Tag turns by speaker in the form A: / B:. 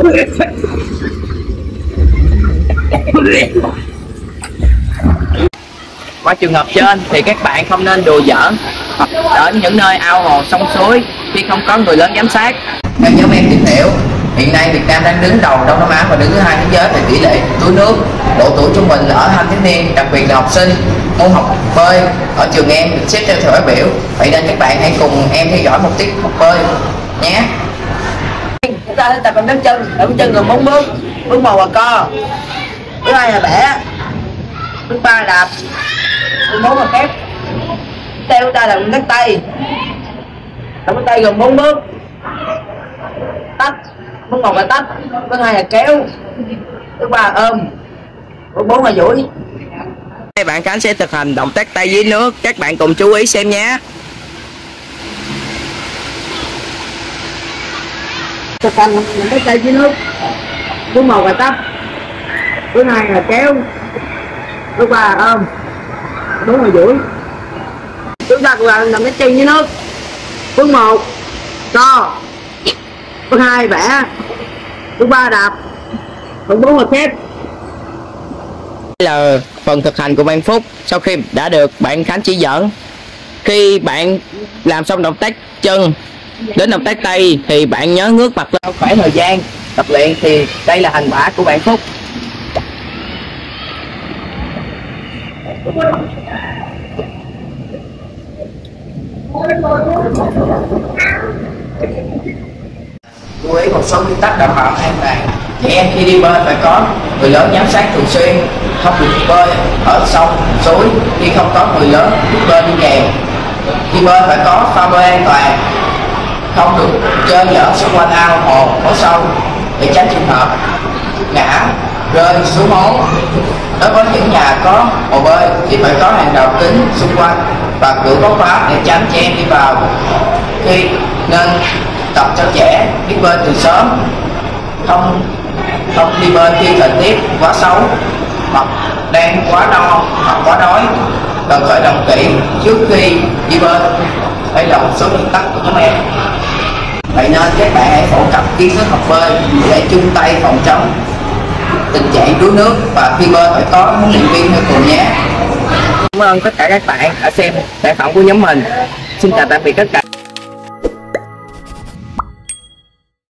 A: Qua trường hợp trên thì các bạn không nên đùa giỡn hoặc đến những nơi ao hồ sông suối khi không có người lớn giám sát. Theo nhóm em tìm hiểu, hiện nay Việt Nam đang đứng đầu Đông Nam Á và đứng thứ 2 thế giới về tỷ lệ đuối nước. Độ tuổi trung bình ở thanh thiếu niên, đặc biệt là học sinh, môn học bơi ở trường em được xếp theo thời khóa biểu. Vậy nên các bạn hãy cùng em theo dõi một tiết học bơi nhé.
B: Chúng ta sẽ tập bằng bước chân gồm 4 bước. Bước 1 là co, bước 2 là bẻ, bước 3 là đạp, bước 4 là khép. Theo chúng ta là động tác tay. Động tác tay gồm 4 bước. Tách, bước 1 là tách, bước 2 là kéo, bước 3 là ôm, bước 4 là duỗi.
A: Các bạn Khánh sẽ thực hành động tác tay dưới nước, các bạn cùng chú ý xem nhé.
B: Thực hành động tác tay dưới nước. Bước 1 là tách, bước 2 là kéo, bước 3 là ôm, bước 4 là duỗi. Chúng ta cùng làm động tác chân dưới nước. Bước 1 co, bước 2 bẻ, bước 3 đạp, bước 4 là khép.
A: Đây là phần thực hành của bạn Phúc sau khi đã được bạn Khánh chỉ dẫn. Khi bạn làm xong động tác chân đến động tác tay thì bạn nhớ ngước mặt lên. Khoảng thời gian tập luyện thì đây là thành quả của bạn Phúc. Lưu ý một số nguyên tắc đảm bảo an toàn. Trẻ em khi đi bơi phải có người lớn giám sát thường xuyên, không được bơi ở sông, suối khi không có người lớn biết bơi đi kèm. Khi bơi phải có phao bơi an toàn, không được chơi dở xung quanh ao hồ, hố sâu để tránh trường hợp ngã, rơi xuống hố. Đối với những nhà có hồ bơi thì phải có hàng rào kính xung quanh và cửa có khóa để tránh trẻ em đi vào. Khi nên tập cho trẻ biết bơi từ sớm, không đi bơi khi thời tiết quá xấu hoặc đang quá no hoặc quá đói. Cần khởi động kỹ trước khi đi bơi. Đây là một số nguyên tắc của nhóm em. Vậy nên các bạn hãy phổ cập kiến thức học bơi để chung tay phòng chống tình trạng đuối nước, và khi bơi phải có huấn luyện viên theo cùng nhé. Cảm ơn tất cả các bạn đã xem sản phẩm của nhóm mình. Xin chào tạm biệt tất cả.